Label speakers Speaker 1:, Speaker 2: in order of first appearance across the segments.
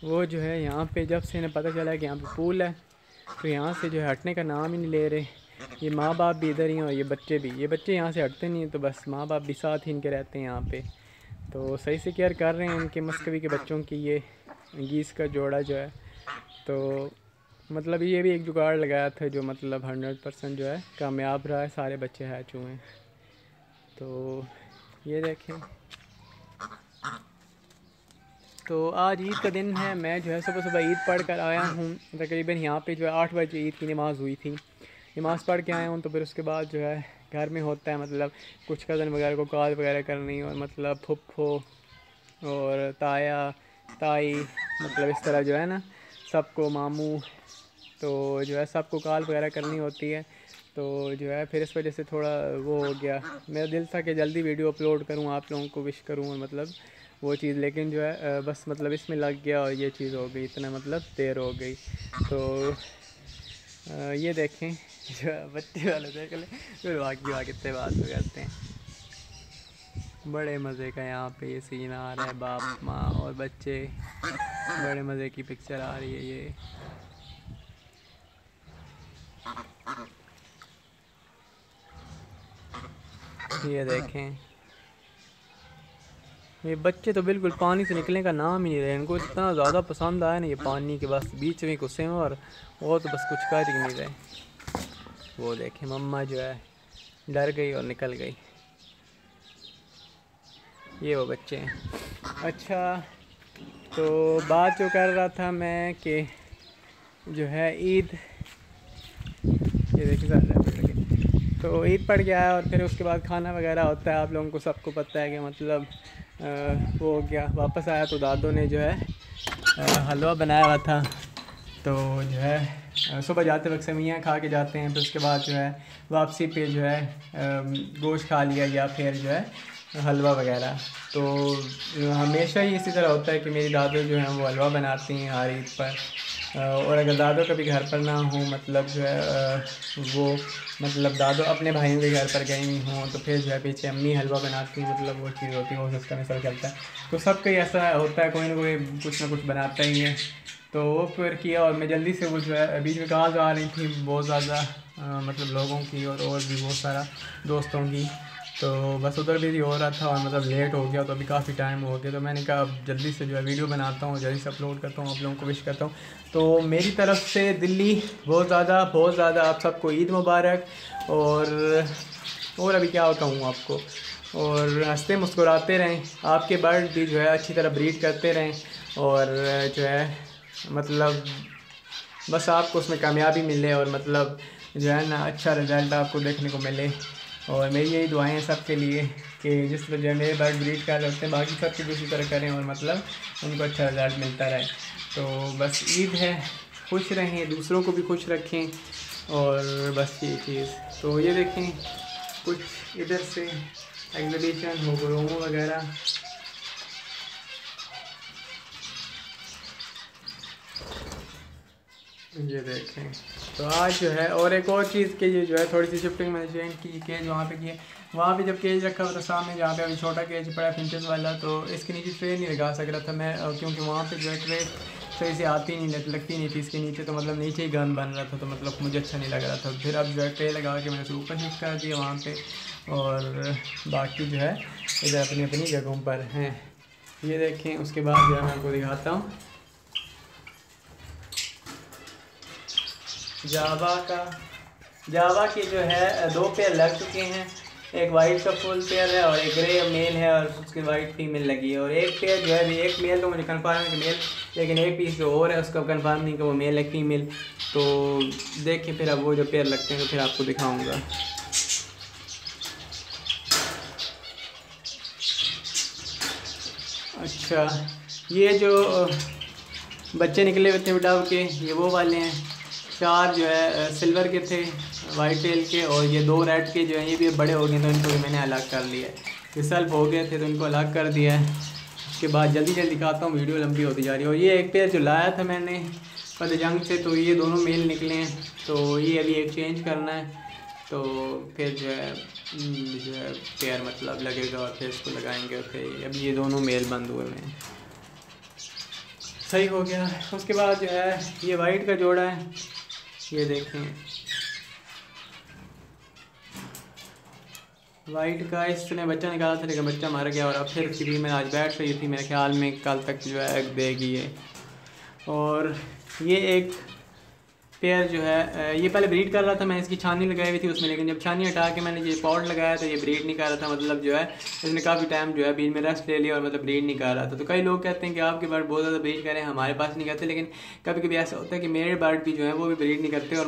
Speaker 1: वो जो है यहाँ पे जब से इन्हें पता चला कि यहाँ पे पूल है तो यहाँ से जो है हटने का नाम ही नहीं ले रहे। ये माँ बाप भी इधर ही हैं और ये बच्चे यहाँ से हटते नहीं हैं, तो बस माँ बाप भी साथ ही इनके रहते हैं यहाँ पे। तो सही से केयर कर रहे हैं इनके मस्कवी के बच्चों की। ये गीस का जोड़ा जो है, तो मतलब ये भी एक जुगाड़ लगाया था जो मतलब 100% जो है कामयाब रहा है, सारे बच्चे हैच हुए हैं। तो ये देखें, तो आज ईद का दिन है। मैं जो है सुबह सुबह ईद पढ़ कर आया हूँ। तकरीबन यहाँ पे जो है 8 बजे ईद की नमाज़ हुई थी, नमाज़ पढ़ के आया हूँ। तो फिर उसके बाद जो है घर में होता है मतलब कुछ कज़न वगैरह को कॉल वगैरह करनी, और मतलब फुफ्फो और ताया ताई, मतलब इस तरह जो है ना सबको, मामू, तो जो है सबको कॉल वगैरह करनी होती है। तो जो है फिर इस वजह से थोड़ा वो हो गया। मेरा दिल था कि जल्दी वीडियो अपलोड करूँ, आप लोगों को विश करूँ, और मतलब वो चीज़, लेकिन जो है बस मतलब इसमें लग गया और ये चीज़ हो गई, इतना मतलब देर हो गई। तो ये देखें जो बच्चे वाले देख लें, फिर बाकी कितने बात करते हैं। बड़े मज़े का यहाँ पे ये सीन आ रहा है, बाप माँ और बच्चे, बड़े मज़े की पिक्चर आ रही है ये देखें। ये बच्चे तो बिल्कुल पानी से निकलने का नाम ही नहीं रहे, इनको इतना ज़्यादा पसंद आया ना ये पानी के, बस बीच में घुसे हैं और वो तो बस कुछ कर ही नहीं रहे। वो देखें मम्मा जो है डर गई और निकल गई। ये वो बच्चे हैं। अच्छा, तो बात जो कर रहा था मैं कि जो है ईद, ये देखिए तो ईद पड़ गया है और फिर उसके बाद खाना वगैरह होता है। आप लोगों को सबको पता है कि मतलब वो हो गया, वापस आया तो दादों ने जो है हलवा बनाया हुआ था। तो जो है सुबह जाते वक्त सेवइयाँ खा के जाते हैं, फिर उसके बाद जो है वापसी पे जो है गोश्त खा लिया या फिर जो है हलवा वगैरह। तो हमेशा ही इसी तरह होता है कि मेरी दादू जो हैं वो हलवा बनाती हैं हर ईद पर। और अगर दादू कभी घर पर ना हो, मतलब जो है वो मतलब दादू अपने भाइयों के घर पर गई नहीं हों, तो फिर जो है पीछे अम्मी हलवा बनाती हैं, मतलब वो चीज़ होती है, वो सिस्टम ऐसा चलता है। तो सबका ही ऐसा होता है, कोई ना कोई कुछ ना कुछ बनाता ही है। तो वो फिर किया और मैं जल्दी से वो जो है बीच में कॉल आ रही थी बहुत ज़्यादा मतलब लोगों की और भी बहुत सारा दोस्तों की, तो बस उधर भी हो रहा था और मतलब लेट हो गया, तो अभी काफ़ी टाइम हो गया। तो मैंने कहा अब जल्दी से जो है वीडियो बनाता हूँ, जल्दी से अपलोड करता हूँ, आप लोगों को विश करता हूँ। तो मेरी तरफ से दिल्ली बहुत ज़्यादा आप सबको ईद मुबारक। और अभी क्या कहूँ आपको, और हंसते मुस्कुराते रहें, आपके बर्ड भी जो है अच्छी तरह ब्रीड करते रहें, और जो है मतलब बस आपको उसमें कामयाबी मिले और मतलब जो है ना अच्छा रिज़ल्ट आपको देखने को मिले। और मेरी यही दुआएं हैं सबके लिए कि जिस तरह जो मेरे बर्ड ब्रीड कर रहे होते हैं बाकी सबके भी उसी तरह करें और मतलब उनको अच्छा रिज़ल्ट मिलता रहे। तो बस ईद है, खुश रहें, दूसरों को भी खुश रखें, और बस ये चीज़। तो ये देखें कुछ इधर से एग्जीबिशन हो रोमो वगैरह, ये देखें। तो आज जो है और एक और चीज़ के ये जो है थोड़ी सी शिफ्टिंग मैंने चेंज की, केज वहाँ पे किए, वहाँ पे जब केज रखा हुआ था सामने जहाँ पे अभी छोटा केज पड़ा फिंचेस वाला, तो इसके नीचे ट्रे नहीं लगा सक रहा था मैं, क्योंकि वहाँ पे जो है ट्रे सही से आती नहीं लगती नहीं थी इसके नीचे, तो मतलब नीचे ही गन बन रहा था, तो मतलब मुझे अच्छा नहीं लग रहा था। फिर अब जो है ट्रे लगा के मैंने ऊपर शिफ्ट कर दिया वहाँ पर, और बाकी जो है इधर अपनी अपनी जगहों पर हैं। ये देखें, उसके बाद जो है मैं आपको दिखाता हूँ जावा के जो है 2 पेयर लग चुके हैं, एक वाइट का फुल पेयर है और एक ग्रे मेल है और उसके वाइट फीमेल लगी है, और एक पेयर जो है एक मेल तो मुझे कंफर्म है कि मेल, लेकिन एक पीस जो और है उसका कंफर्म नहीं कि वो मेल है फीमेल। तो देखिए फिर अब वो जो पेयर लगते हैं तो फिर आपको दिखाऊंगा। अच्छा, ये जो बच्चे निकले हुए थे विडाव के, ये वो वाले हैं। 4 जो है सिल्वर के थे वाइट टेल के, और ये 2 रेड के जो हैं ये भी बड़े हो गए, तो इनको भी मैंने अलग कर लिया है। ये सेल्फ हो गए थे तो इनको अलग कर दिया है। उसके बाद जल्दी दिखाता हूँ, वीडियो लंबी होती जा रही है। और ये एक पेयर जो लाया था मैंने पदजंग से, तो ये दोनों मेल निकले हैं, तो ये अभी एक्सचेंज करना है, तो फिर जो है पेयर मतलब लगेगा और फिर इसको लगाएंगे, और फिर अभी ये दोनों मेल बंद हुए हैं। सही हो गया। उसके बाद जो है ये वाइट का जोड़ा है, ये देखें वाइट का इसने बच्चा निकाला था लेकिन बच्चा मर गया और अब फिर उसकी फीमेल आज बैठ रही थी, मेरे ख्याल में कल तक जो है एग देगी ये। और ये एक पेयर जो है ये पहले ब्रीड कर रहा था, मैं इसकी छानी लगाई हुई थी उसमें, लेकिन जब छानी हटा के मैंने ये पॉट लगाया तो ये ब्रीड नहीं कर रहा था। मतलब जो है इसने काफ़ी टाइम जो है बीच में रेस्ट ले लिया और मतलब ब्रीड नहीं कर रहा था। तो कई लोग कहते हैं कि आपके बर्ड बहुत ज़्यादा ब्रीड करें, हमारे पास नहीं करते, लेकिन कभी कभी ऐसा होता है कि मेरे बर्ड भी जो है वो भी ब्रीड नहीं करते। और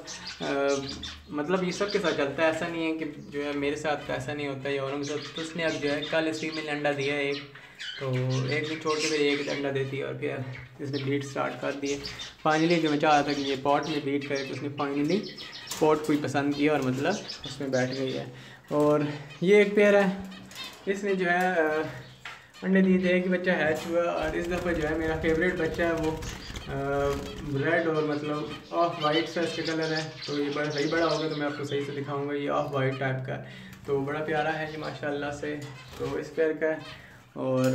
Speaker 1: मतलब ये सब के साथ चलता है, ऐसा नहीं है कि जो है मेरे साथ तो ऐसा नहीं होता है औरों के साथ। तो उसने अब जो है कल इस फीमेल ने अंडा दिया है एक, तो एक दिन छोड़ के फिर एक अंडा देती है और फिर इसने ब्रीड स्टार्ट कर दी है। फाइनली जो मैं चाह रहा था कि ये पॉट में ब्रीड करे, तो उसने फाइनली पॉट को ही पसंद किया और मतलब उसमें बैठ गई है। और ये एक पेयर है, इसने जो है अंडे दिए थे कि बच्चा हैच हुआ और इस दफ़ा जो है मेरा फेवरेट बच्चा है वो रेड और मतलब ऑफ वाइट सा इसका कलर है। तो ये बड़ा सही बड़ा होगा तो मैं आपको सही से दिखाऊंगा। ये ऑफ वाइट टाइप का है, तो बड़ा प्यारा है ये माशाल्लाह से। तो इस पेयर का है। और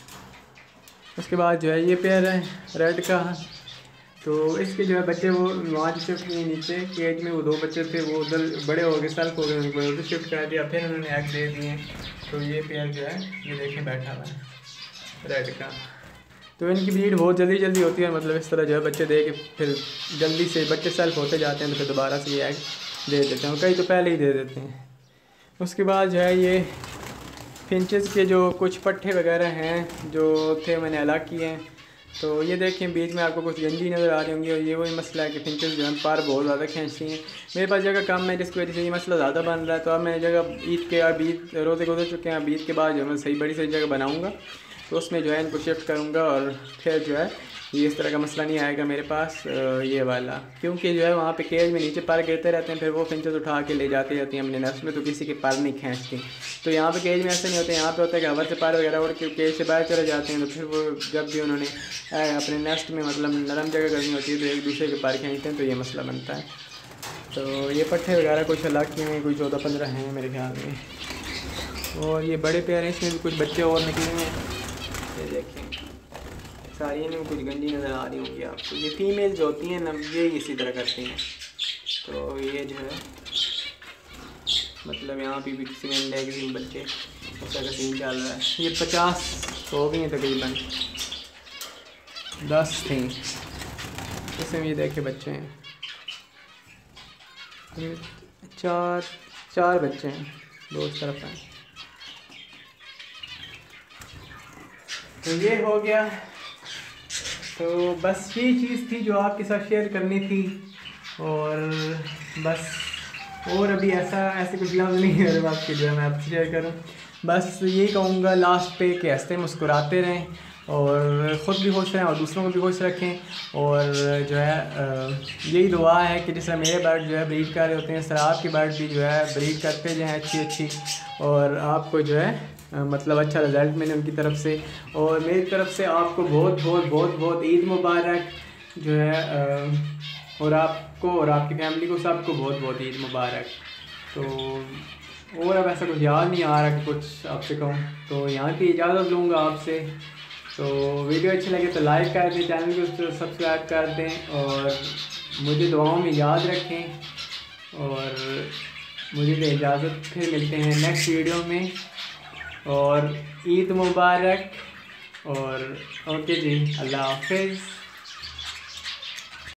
Speaker 1: उसके बाद जो है ये पेयर है रेड का, तो इसके जो है बच्चे वो वहाँ जो शिफ्ट किए नीचे केज में, वो 2 बच्चे थे वो उधर बड़े हो गए, सेल्फ हो गए, उनको उधर शिफ्ट करा दिया, फिर उन्होंने एग दे दिए। तो ये पेयर जो है ये देखें बैठा हुआ है रेड का। तो इनकी ब्रीड बहुत जल्दी जल्दी होती है, मतलब इस तरह जो है बच्चे दे के फिर जल्दी से बच्चे सेल्फ होते जाते हैं, तो फिर दोबारा से ये एग दे देते हैं, कई तो पहले ही दे देते हैं। उसके बाद जो है ये फिंचेस के जो कुछ पट्टे वगैरह हैं जो थे मैंने अलग किए हैं। तो ये देखें बीच में आपको कुछ गंजी नज़र आ रही होंगी, और ये वही मसला है कि फिंचेस जो है पर बहुत ज़्यादा खींचती हैं। मेरे पास जगह कम है जिसकी वजह से ये मसला ज़्यादा बन रहा है। तो अब मैं जगह ईद के, अब ईद रोज़े गुजर चुके हैं, अब ईद के बाद जो है मैं सही बड़ी सही जगह बनाऊँगा, तो उसमें जो है इनको शिफ्ट करूँगा और फिर जो है ये इस तरह का मसला नहीं आएगा मेरे पास ये वाला। क्योंकि जो है वहाँ पे केज में नीचे पर गिरते रहते हैं, फिर वो फिंचेस उठा के ले जाती रहती हैं अपने नेस्ट में, तो किसी के पर नहीं खींचती। तो यहाँ पे केज में ऐसा नहीं होता है, यहाँ पे होता है कि हवा से पर वगैरह उड़ के केज से बाहर चले जाते हैं, तो फिर वो जब भी उन्होंने अपने नेस्ट में मतलब नरम जगह करनी होती है तो एक दूसरे के पर खींचते हैं, तो ये मसला बनता है। तो ये पट्टे वगैरह कुछ अलग किए हैं, कोई 14-15 हैं मेरे ख्याल में। और ये बड़े प्यारे, इसमें भी कुछ बच्चे और निकले हैं, ये देखें सारी इनमें कुछ गंजी नज़र आ रही होंगी आपको। ये फीमेल जो होती हैं ना ये इसी तरह करती हैं। तो ये जो है मतलब यहाँ पे भी किसी में अंडे बच्चे ऐसा का सीन चल रहा है। ये 50 हो गई हैं तकरीबन, 10 थी इसमें, ये देखे बच्चे हैं, 4 बच्चे हैं, 2 तरफ हैं। तो ये हो गया। तो बस यही चीज़ थी जो आपके साथ शेयर करनी थी। और बस और अभी ऐसे कुछ लफ्ज़ नहीं है जब आपके जो है मैं आपसे शेयर करूं। बस यही कहूँगा लास्ट पे कि हंसते मुस्कुराते रहें और ख़ुद भी खुश रहें और दूसरों को भी खुश रखें। और जो है यही दुआ है कि जिस तरह मेरे बर्ड जो है ब्रीड कर रहे होते हैं, इस तरह आपके बर्ड भी जो है ब्रीड करते जाएँ अच्छी और आपको जो है मतलब अच्छा रिज़ल्ट मिले उनकी तरफ से। और मेरी तरफ से आपको बहुत बहुत बहुत बहुत ईद मुबारक जो है, और आपको और आपकी फैमिली को सबको बहुत बहुत ईद मुबारक। तो और अब ऐसा कुछ याद नहीं आ रहा कि कुछ आपसे कहूँ, तो यहाँ की इजाज़त लूँगा आपसे। तो वीडियो अच्छी लगे तो लाइक कर दें, चैनल को सब्सक्राइब कर दें और मुझे दुआओं में याद रखें। और मुझे तो इजाज़त, फिर मिलते हैं नेक्स्ट वीडियो में। और ईद मुबारक और ओके जी, अल्लाह हाफिज़।